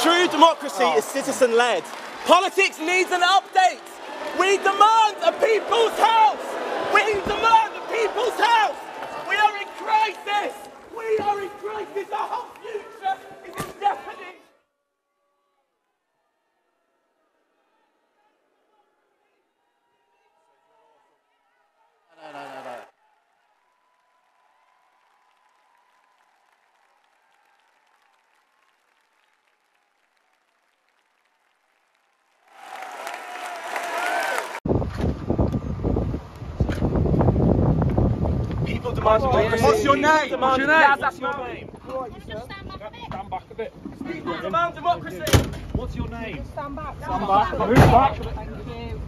True democracy is citizen-led. Politics needs an update. We demand a people's house. We demand a people's house. We are in crisis. We are in crisis. Our whole future is in jeopardy. No. People demand democracy. What's your name? What's your name? Yeah, that's your name. Stand back a bit. People demand democracy. What's your name? Stand back. Stand back. Move back. Thank you.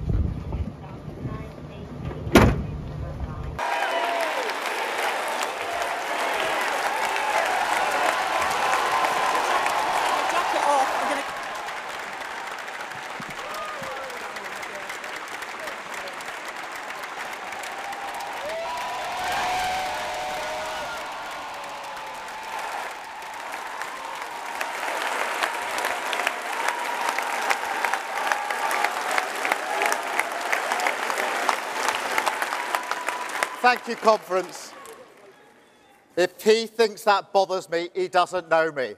Thank you, conference. If he thinks that bothers me, he doesn't know me.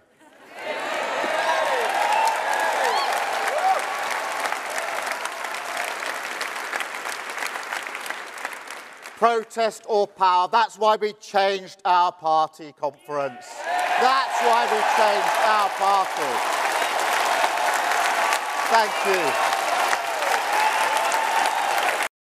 Protest or power, that's why we changed our party, conference. That's why we changed our party. Thank you.